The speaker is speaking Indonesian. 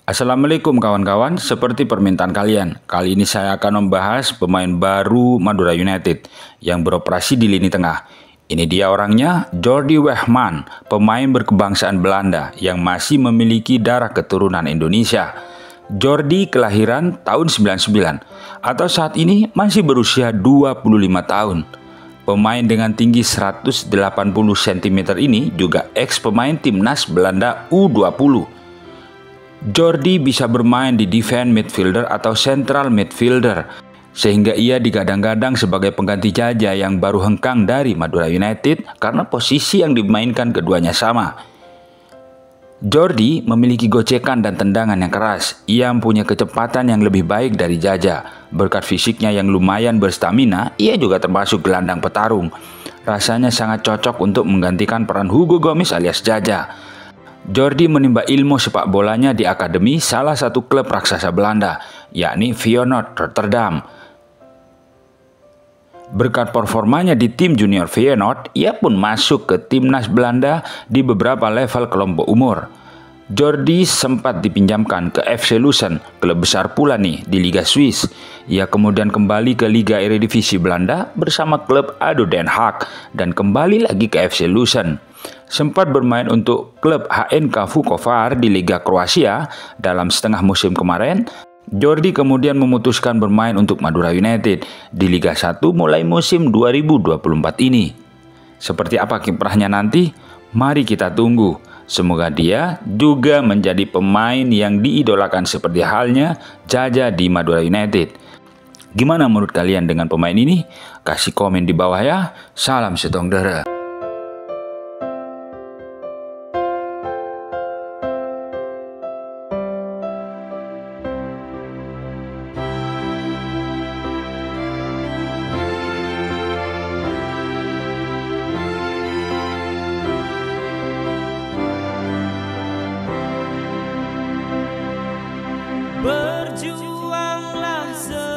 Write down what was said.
Assalamualaikum kawan-kawan, seperti permintaan kalian, kali ini saya akan membahas pemain baru Madura United yang beroperasi di lini tengah. Ini dia orangnya, Jordi Weghman, pemain berkebangsaan Belanda yang masih memiliki darah keturunan Indonesia. Jordi kelahiran tahun 99 atau saat ini masih berusia 25 tahun. Pemain dengan tinggi 180 cm ini juga ex pemain timnas Belanda U20. Jordi bisa bermain di defense midfielder atau central midfielder, sehingga ia digadang-gadang sebagai pengganti Jaja yang baru hengkang dari Madura United karena posisi yang dimainkan keduanya sama. Jordi memiliki gocekan dan tendangan yang keras. Ia mempunyai kecepatan yang lebih baik dari Jaja. Berkat fisiknya yang lumayan berstamina, ia juga termasuk gelandang petarung. Rasanya sangat cocok untuk menggantikan peran Hugo Gomez alias Jaja. Jordi menimba ilmu sepak bolanya di akademi salah satu klub raksasa Belanda, yakni Feyenoord Rotterdam. Berkat performanya di tim junior Feyenoord, ia pun masuk ke timnas Belanda di beberapa level kelompok umur. Jordi sempat dipinjamkan ke FC Luzern, klub besar pula nih di Liga Swiss. Ia kemudian kembali ke Liga Eredivisie Belanda bersama klub ADO Den Haag dan kembali lagi ke FC Luzern. Sempat bermain untuk klub HNK Vukovar di Liga Kroasia dalam setengah musim kemarin. Jordi kemudian memutuskan bermain untuk Madura United di Liga 1 mulai musim 2024 ini. Seperti apa kiprahnya nanti? Mari kita tunggu. Semoga dia juga menjadi pemain yang diidolakan seperti halnya Jaja di Madura United. Gimana menurut kalian dengan pemain ini? Kasih komen di bawah ya. Salam setong dara. Berjuanglah